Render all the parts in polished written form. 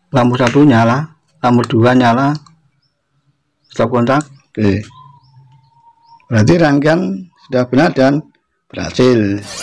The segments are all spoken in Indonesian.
lampu satu nyala, lampu dua nyala, stop kontak. Oke, berarti rangkaian sudah benar dan berhasil.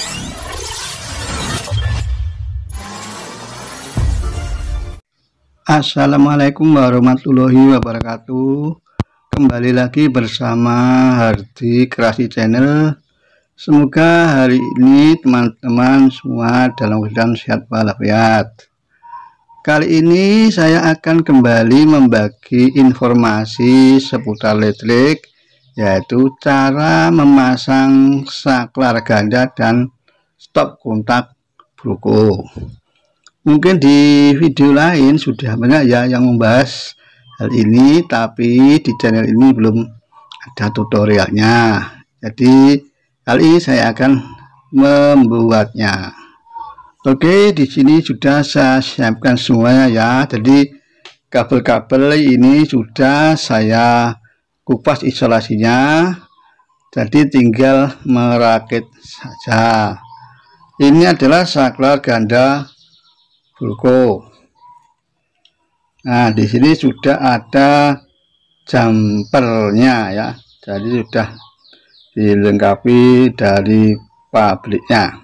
Assalamualaikum warahmatullahi wabarakatuh. Kembali lagi bersama Hardi Kreasi Channel. Semoga hari ini teman-teman semua dalam keadaan sehat walafiat. Kali ini saya akan kembali membagi informasi seputar listrik, yaitu cara memasang saklar ganda dan stop kontak bruko. Mungkin di video lain sudah banyak ya yang membahas hal ini, tapi di channel ini belum ada tutorialnya. Jadi kali ini saya akan membuatnya. Oke, di sini sudah saya siapkan semuanya ya. Jadi kabel-kabel ini sudah saya kupas isolasinya. Jadi tinggal merakit saja. Ini adalah saklar ganda bruko. Nah, di sini sudah ada jumpernya ya. Jadi sudah dilengkapi dari pabriknya.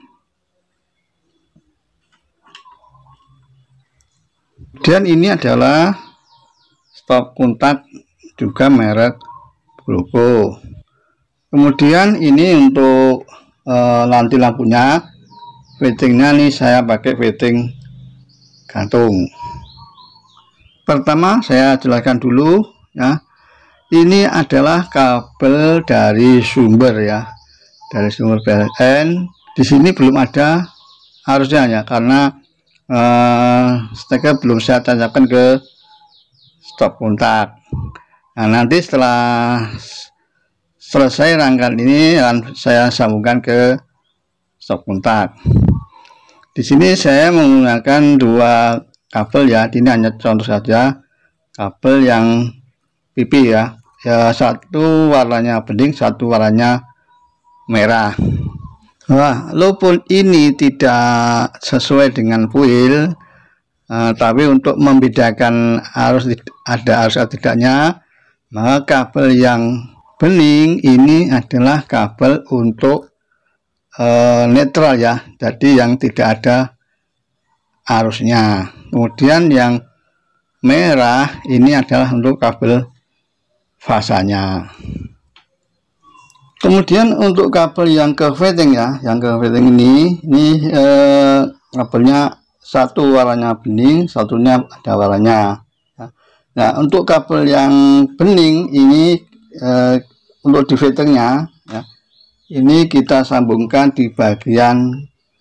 Dan ini adalah stop kontak juga merek bruko. Kemudian ini untuk lanti lampunya, fittingnya nih saya pakai fitting gantung. Pertama saya jelaskan dulu ya. Ini adalah kabel dari sumber ya, dari sumber PLN. Di sini belum ada arusnya ya, karena steker belum saya tancapkan ke stop kontak. Nah, nanti setelah selesai rangkaian ini saya sambungkan ke stop kontak. Di sini saya menggunakan dua kabel ya. Ini hanya contoh saja kabel yang PP ya. Satu warnanya bening, satu warnanya merah. Walaupun ini tidak sesuai dengan fuel, tapi untuk membedakan arus ada arus atau tidaknya, maka kabel yang bening ini adalah kabel untuk netral ya, jadi yang tidak ada arusnya. Kemudian yang merah ini adalah untuk kabel fasanya. Kemudian untuk kabel yang ke fitting ya, yang ke fitting ini kabelnya satu warnanya bening, satunya ada warnanya. Nah, untuk kabel yang bening ini untuk di fittingnya ya, ini kita sambungkan di bagian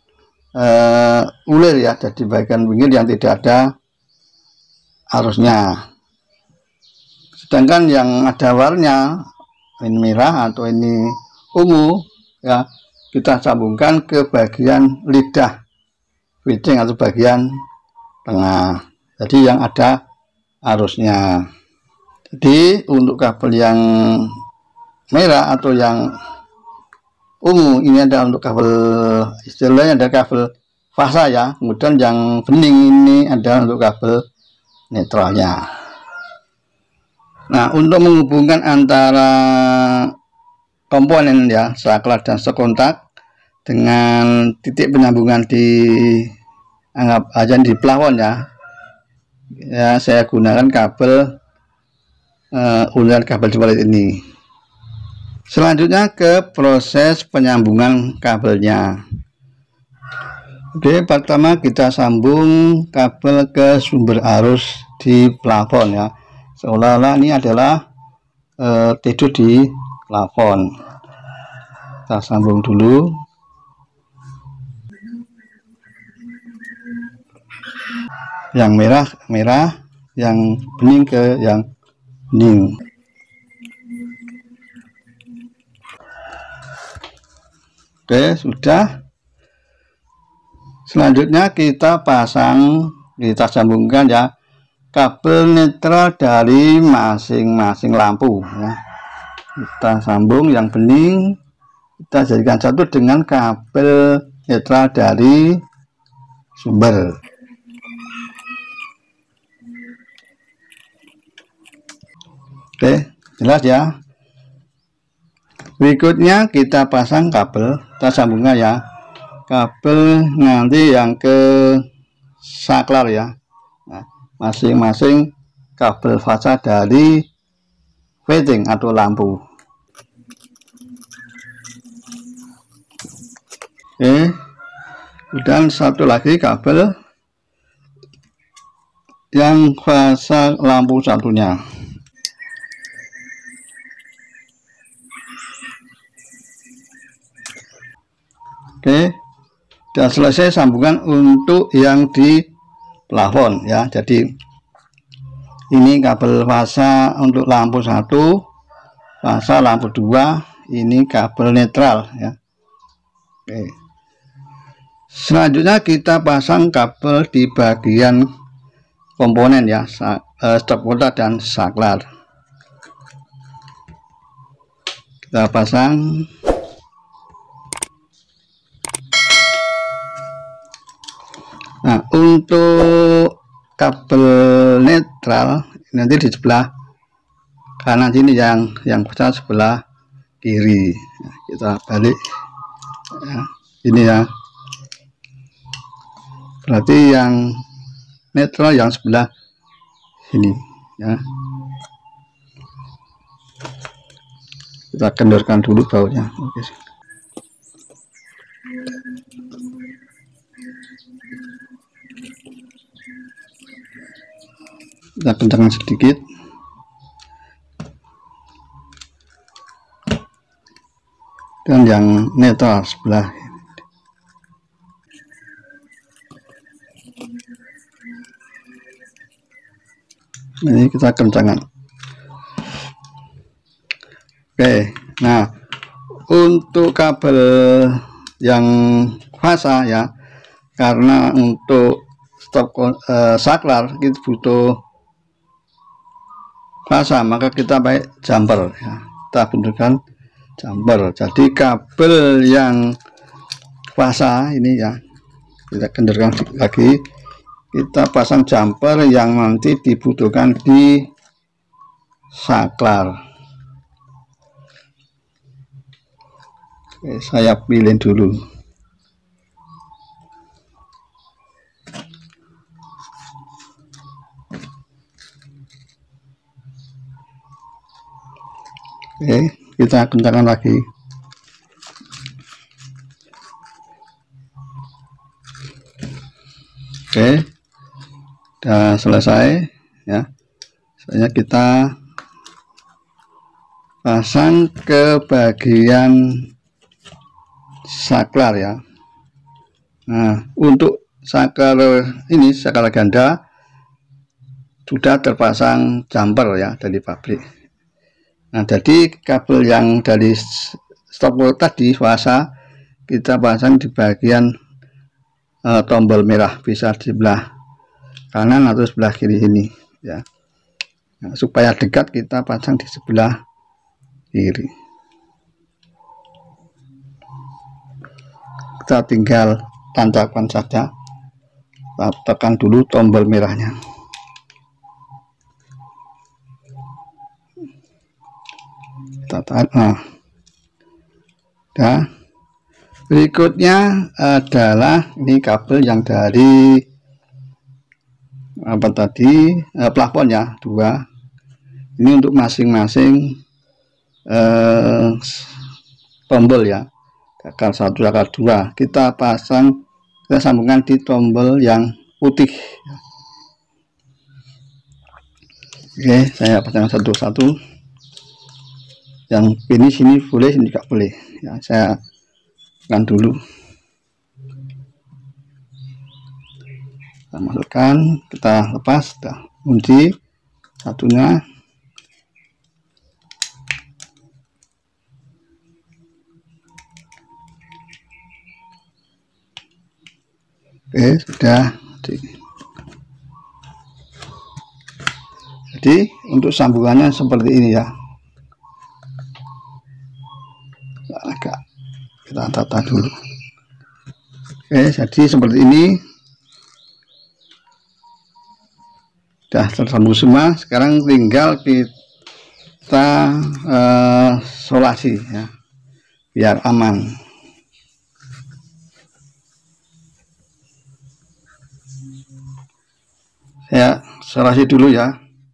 ulir ya, jadi bagian pinggir yang tidak ada arusnya. Sedangkan yang ada warnanya ini merah atau ini ungu ya, kita sambungkan ke bagian lidah fitting atau bagian tengah, jadi yang ada arusnya. Jadi untuk kabel yang merah atau yang ungu ini ada untuk kabel, istilahnya ada kabel fasa ya. Kemudian yang bening ini adalah untuk kabel netralnya. Nah, untuk menghubungkan antara komponen ya, saklar dan stop kontak dengan titik penyambungan di anggap aja di plafon ya. Ya, saya gunakan kabel uliran kabel seperti ini. Selanjutnya ke proses penyambungan kabelnya. Oke, pertama kita sambung kabel ke sumber arus di plafon ya, seolah-olah ini adalah tidur di plafon. Kita sambung dulu. Yang merah, yang bening ke yang bening. Oke, sudah. Selanjutnya kita sambungkan ya kabel netral dari masing-masing lampu ya. Kita sambung yang bening, kita jadikan satu dengan kabel netral dari sumber. Oke, jelas ya. Berikutnya kita pasang kabel, kita sambungkan ya. Kabel nanti yang ke saklar ya. Nah, masing-masing kabel fasa dari fitting atau lampu. Oke, dan satu lagi kabel yang fasa lampu satunya. Oke, sudah selesai sambungan untuk yang di plafon ya. Jadi ini kabel fasa untuk lampu 1, fasa lampu 2, ini kabel netral ya. Oke, selanjutnya kita pasang kabel di bagian komponen ya, stop kontak dan saklar. Kita pasang. Nah, untuk kabel netral nanti di sebelah kanan sini, yang besar sebelah kiri. Nah, kita balik ya, ini ya, berarti yang netral yang sebelah sini ya. Kita kendorkan dulu bautnya. Oke. Kita kencangkan sedikit. Dan yang netral sebelah ini kita kencangkan. Oke, nah untuk kabel yang fasa ya, karena untuk stop saklar kita butuh fasa, maka kita pakai jumper ya. Kita bentukkan jumper. Jadi kabel yang fasa ini ya, kita kendorkan lagi, kita pasang jumper yang nanti dibutuhkan di saklar. Oke, saya pilih dulu. Oke, kita kencangkan lagi. Oke, sudah selesai ya. Selanjutnya kita pasang ke bagian saklar ya. Nah, untuk saklar ini, saklar ganda sudah terpasang jumper ya dari pabrik. Nah, jadi kabel yang dari stop tadi fasa kita pasang di bagian tombol merah, bisa di sebelah kanan atau sebelah kiri ini ya. Nah, supaya dekat kita pasang di sebelah kiri. Kita tinggal tancapkan saja, kita tekan dulu tombol merahnya. Kita tahan. Nah, ya. Berikutnya adalah ini kabel yang dari apa tadi, plafon ya, 2. Ini untuk masing-masing tombol ya, saklar 1, saklar 2. Kita pasang, kita sambungkan di tombol yang putih. Oke, saya pasang satu-satu. Yang ini sini boleh, sini tidak boleh ya. Saya tekan dulu, kita masukkan, kita lepas, kita kunci satunya. Oke, sudah. Jadi untuk sambungannya seperti ini ya. Agak kita tata dulu. Oke, jadi seperti ini sudah tersambung semua. Sekarang tinggal kita solasi ya, biar aman. Saya solasi dulu ya.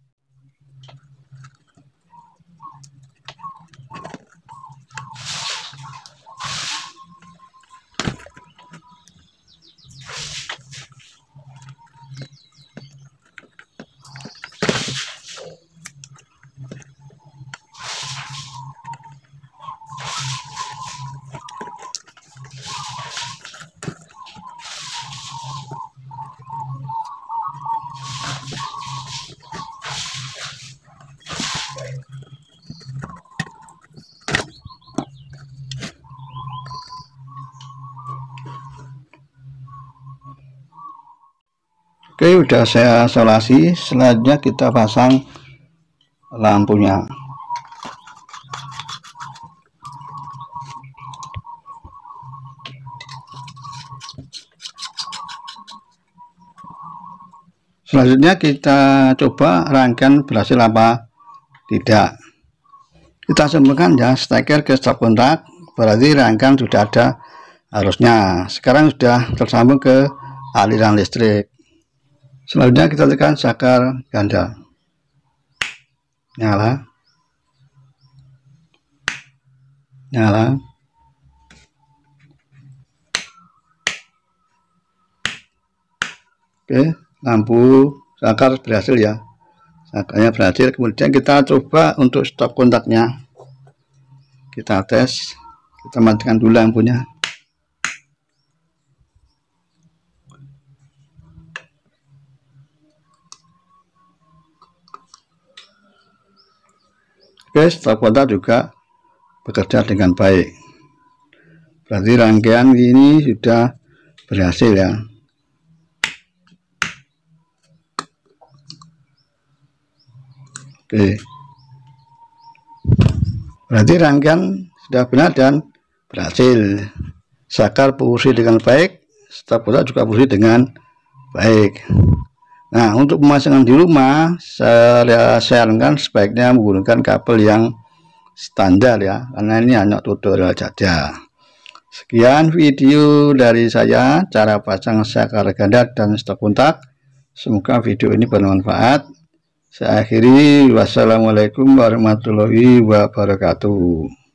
Oke, udah saya solasi. Selanjutnya kita pasang lampunya. Selanjutnya kita coba rangkaian berhasil apa tidak. Kita sambungkan ya steker ke stop kontak, berarti rangkaian sudah ada arusnya. Sekarang sudah tersambung ke aliran listrik. Selanjutnya kita tekan saklar ganda, nyala, nyala. Oke, lampu saklar berhasil ya, sakarnya berhasil. Kemudian kita coba untuk stop kontaknya, kita tes, kita matikan dulu lampunya. Oke, stop kontak juga bekerja dengan baik, berarti rangkaian ini sudah berhasil ya. Oke, berarti rangkaian sudah benar dan berhasil. Saklar fungsi dengan baik, stop kontak juga fungsi dengan baik. Nah, untuk pemasangan di rumah saya sarankan sebaiknya menggunakan kabel yang standar ya, karena ini hanya tutorial saja. Sekian video dari saya, cara pasang saklar ganda dan stop kontak. Semoga video ini bermanfaat. Saya akhiri, wassalamualaikum warahmatullahi wabarakatuh.